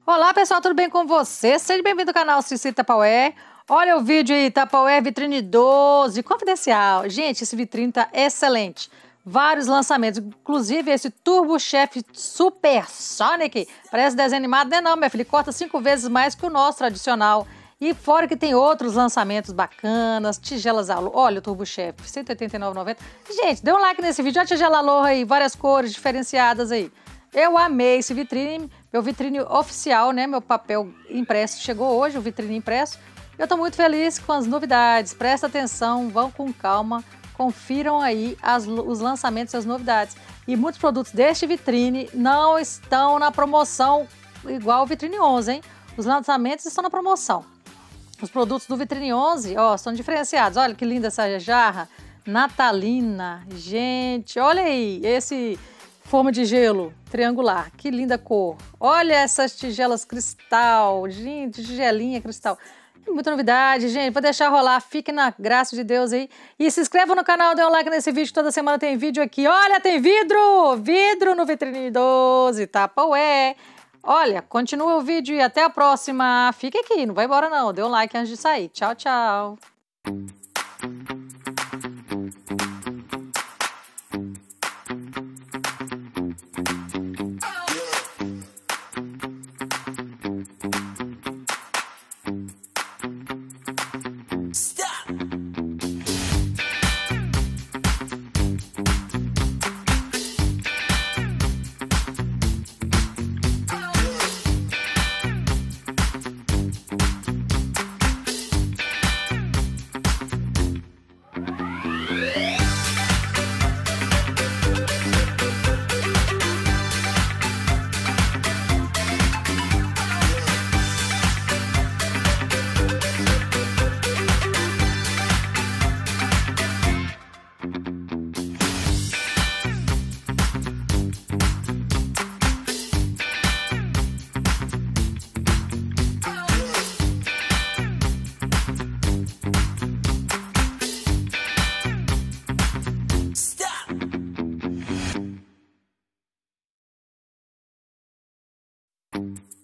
Olá pessoal, tudo bem com você? Seja bem-vindo ao canal Cici Tupperware. Olha o vídeo aí, Tupperware Vitrine 12, confidencial. Gente, esse vitrine tá excelente. Vários lançamentos, inclusive esse Turbo Chef Super Sonic. Parece desenho animado, né não, minha filha? Corta 5 vezes mais que o nosso tradicional. E fora que tem outros lançamentos bacanas, tigelas a lona. Olha o Turbo Chef, R$ 189,90. Gente, dê um like nesse vídeo, olha a tigela a lona aí, várias cores diferenciadas aí. Eu amei esse vitrine, meu vitrine oficial, né? Meu papel impresso chegou hoje, o vitrine impresso. Eu tô muito feliz com as novidades. Presta atenção, vão com calma, confiram aí os lançamentos e as novidades. E muitos produtos deste vitrine não estão na promoção igual o Vitrine 11, hein? Os lançamentos estão na promoção. Os produtos do Vitrine 11, ó, são diferenciados. Olha que linda essa jarra natalina. Gente, olha aí, esse forma de gelo triangular, que linda cor. Olha essas tigelas cristal, gente, tigelinha cristal. Muita novidade, gente, vou deixar rolar, fique na graça de Deus aí. E se inscreva no canal, dê um like nesse vídeo, toda semana tem vídeo aqui. Olha, tem vidro no Vitrine 12, Tupperware. Olha, continua o vídeo e até a próxima. Fique aqui, não vai embora não, dê um like antes de sair. Tchau, tchau. Stop!